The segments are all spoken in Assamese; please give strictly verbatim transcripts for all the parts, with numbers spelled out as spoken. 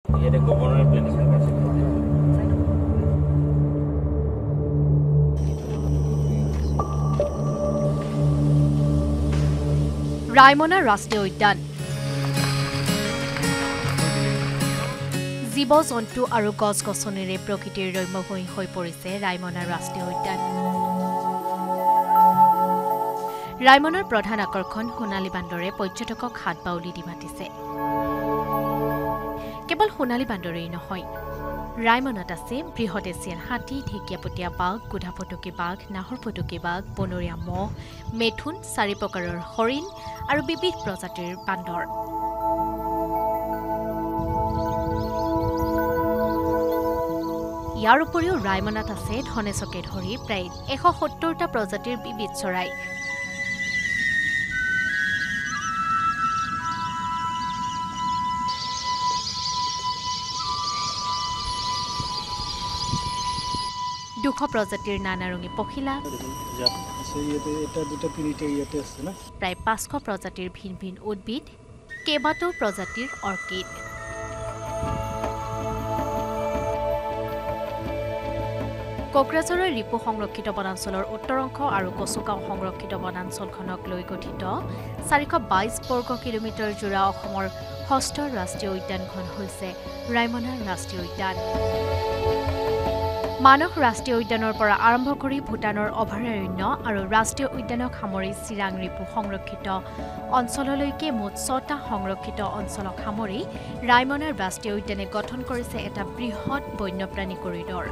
ইয়াতে গভৰ্ণৰ প্লেনেশ্যন কৰিছে ৰাইমনা ৰাষ্ট্ৰীয় উদ্যান জীৱ জন্তু আৰু গছ গছনিৰে প্ৰকৃতিৰ ৰম্যভূমি হৈ পৰিছে ৰাইমনা ৰাষ্ট্ৰীয় উদ্যান ৰাইমনাৰ প্ৰধান আকৰ্ষণ সোণালী বান্দৰে পৰ্যটকক হাত বাউলি দি মাতিছে কেৱল সোণালী বান্দৰেই নহয় ৰাইমনাত আছে বৃহৎ এছিয়ান হাতী ঢেকীয়াপতীয়া বাঘ গোধাপটুকী বাঘ নাহৰপটুকী বাঘ বনৰীয়া মহ মেথুন চাৰি প্ৰকাৰৰ হৰিণ আৰু বিবিধ প্ৰজাতিৰ বান্দৰ ইয়াৰ উপৰিও ৰাইমনাত আছে ধনেশকে ধৰি প্ৰায় এশ সত্তৰটা প্ৰজাতিৰ বিবিধ চৰাই দুশ প্ৰজাতিৰ নানাৰঙী পখিলা প্ৰায় পাঁচশ প্ৰজাতিৰ ভিন ভিন উদ্ভিদ কেইবাটাও প্ৰজাতিৰ অৰ্কিড কোকৰাঝাৰৰ ৰিপু সংৰক্ষিত বনাঞ্চলৰ উত্তৰ অংশ আৰু কচুগাঁও সংৰক্ষিত বনাঞ্চলখনক লৈ গঠিত চাৰিশ বাইশ বৰ্গ কিলোমিটাৰ জোৰা অসমৰ ষষ্ঠ ৰাষ্ট্ৰীয় উদ্যানখন হৈছে ৰাইমনা ৰাষ্ট্ৰীয় উদ্যান মানস ৰাষ্ট্ৰীয় উদ্যানৰ পৰা আৰম্ভ কৰি ভূটানৰ অভয়াৰণ্য আৰু ৰাষ্ট্ৰীয় উদ্যানক সামৰি চিৰাং ৰিপু সংৰক্ষিত অঞ্চললৈকে মুঠ ছটা সংৰক্ষিত অঞ্চলক সামৰি ৰাইমনাৰ ৰাষ্ট্ৰীয় উদ্যানে গঠন কৰিছে এটা বৃহৎ বন্যপ্ৰাণী কৰিডৰ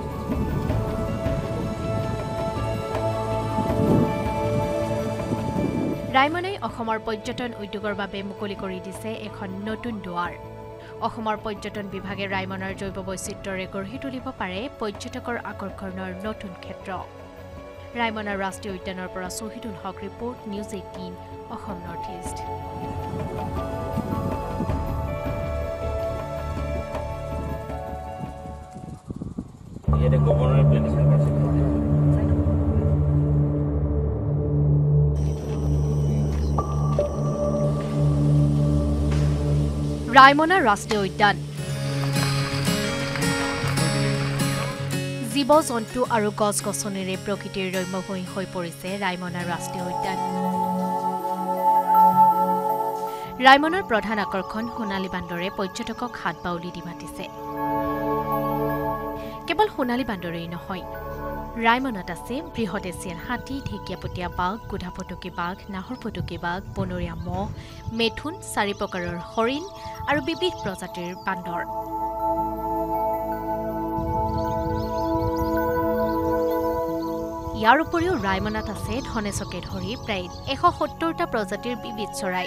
ৰাইমনাই অসমৰ পৰ্যটন উদ্যোগৰ বাবে মুকলি কৰি দিছে এখন নতুন দুৱাৰ অসমৰ পৰ্যটন বিভাগে ৰাইমনাৰ জৈৱ বৈচিত্ৰ্যৰে গঢ়ি তুলিব পাৰে পৰ্যটকৰ আকৰ্ষণৰ নতুন ক্ষেত্ৰ ৰাইমনা ৰাষ্ট্ৰীয় উদ্যানৰ পৰা Shahidul Haque report news eighteen Assam north east ইয়াতে গভৰ্ণৰ প্লেনেশ্যন কৰিছে ৰাইমনা ৰাষ্ট্ৰীয় উদ্যান জীৱ জন্তু আৰু গছ গছনিৰে প্ৰকৃতিৰ ৰম্যভূমি হৈ পৰিছে ৰাইমনা ৰাষ্ট্ৰীয় উদ্যান ৰাইমনাৰ প্ৰধান আকৰ্ষণ সোণালী বান্দৰে পৰ্যটকক হাত বাউলি দি মাতিছে কেৱল সোণালী বান্দৰেই নহয় ৰাইমনাত আছে বৃহৎ এছিয়ান হাতী ঢেকীয়াপতীয়া বাঘ গোধাপটুকী বাঘ নাহৰপটুকী বাঘ বনৰীয়া মহ মেথুন চাৰি প্ৰকাৰৰ হৰিণ আৰু বিবিধ প্ৰজাতিৰ বান্দৰ ইয়াৰ উপৰিও ৰাইমনাত আছে ধনেশকে ধৰি প্ৰায় এশ সত্তৰটা প্ৰজাতিৰ বিবিধ চৰাই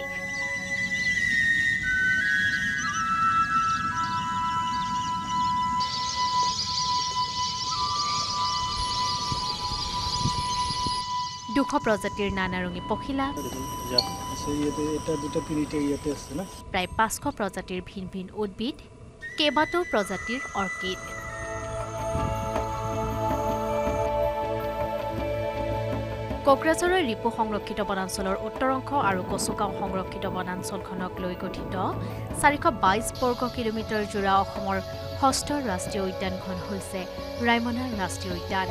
দুশ প্ৰজাতিৰ নানাৰঙী পখিলা প্ৰায় পাঁচশ প্ৰজাতিৰ ভিন ভিন উদ্ভিদ কেইবাটাও প্ৰজাতিৰ অৰ্কিড কোকৰাঝাৰৰ ৰিপু সংৰক্ষিত বনাঞ্চলৰ উত্তৰ অংশ আৰু কচুগাঁও সংৰক্ষিত বনাঞ্চলখনক লৈ গঠিত চাৰিশ বাইশ বৰ্গ কিলোমিটাৰ জোৰা অসমৰ ষষ্ঠ ৰাষ্ট্ৰীয় উদ্যানখন হৈছে ৰাইমনা ৰাষ্ট্ৰীয় উদ্যান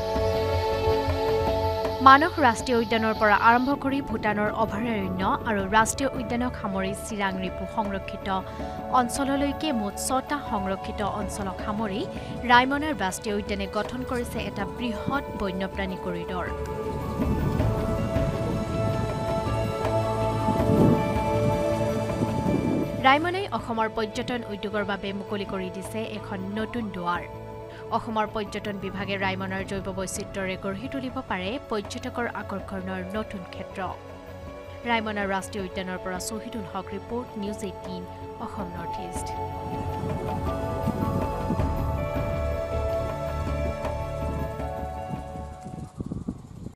মানস ৰাষ্ট্ৰীয় উদ্যানৰ পৰা আৰম্ভ কৰি ভূটানৰ অভয়াৰণ্য আৰু ৰাষ্ট্ৰীয় উদ্যানক সামৰি চিৰাং ৰিপু সংৰক্ষিত অঞ্চললৈকে মুঠ ছটা সংৰক্ষিত অঞ্চলক সামৰি ৰাইমনাৰ ৰাষ্ট্ৰীয় উদ্যানে গঠন কৰিছে এটা বৃহৎ বন্যপ্ৰাণী কৰিডৰ ৰাইমনাই অসমৰ পৰ্যটন উদ্যোগৰ বাবে মুকলি কৰি দিছে এখন নতুন দুৱাৰ অসমৰ পৰ্যটন বিভাগে ৰাইমনাৰ জৈৱ বৈচিত্ৰ্যৰে গঢ়ি তুলিব পাৰে পৰ্যটকৰ আকৰ্ষণৰ নতুন ক্ষেত্ৰ ৰাইমনা ৰাষ্ট্ৰীয় উদ্যানৰ পৰা Shahidul Haque report news eighteen Assam north east